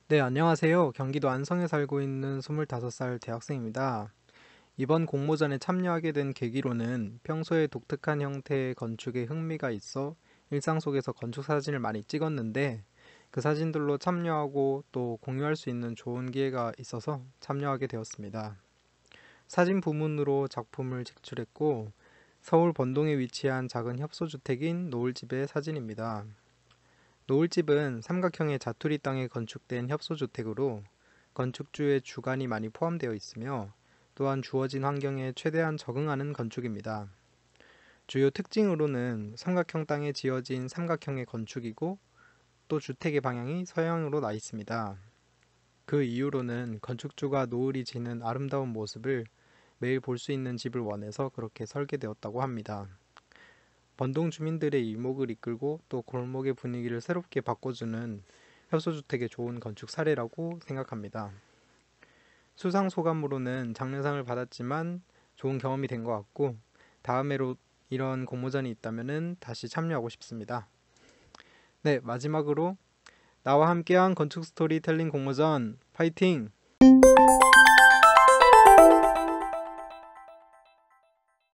네, 안녕하세요. 경기도 안성에 살고 있는 25살 대학생입니다. 이번 공모전에 참여하게 된 계기로는 평소에 독특한 형태의 건축에 흥미가 있어 일상 속에서 건축 사진을 많이 찍었는데 그 사진들로 참여하고 또 공유할 수 있는 좋은 기회가 있어서 참여하게 되었습니다. 사진 부문으로 작품을 제출했고 서울 번동에 위치한 작은 협소주택인 노을집의 사진입니다. 노을집은 삼각형의 자투리 땅에 건축된 협소주택으로 건축주의 주관이 많이 포함되어 있으며 또한 주어진 환경에 최대한 적응하는 건축입니다. 주요 특징으로는 삼각형 땅에 지어진 삼각형의 건축이고 또 주택의 방향이 서양으로 나 있습니다. 그 이유로는 건축주가 노을이 지는 아름다운 모습을 매일 볼 수 있는 집을 원해서 그렇게 설계되었다고 합니다. 번동 주민들의 이목을 이끌고 또 골목의 분위기를 새롭게 바꿔주는 협소주택의 좋은 건축 사례라고 생각합니다. 수상 소감으로는 장려상을 받았지만 좋은 경험이 된 것 같고 다음에로 이런 공모전이 있다면 다시 참여하고 싶습니다. 네, 마지막으로 나와 함께한 건축 스토리텔링 공모전 파이팅!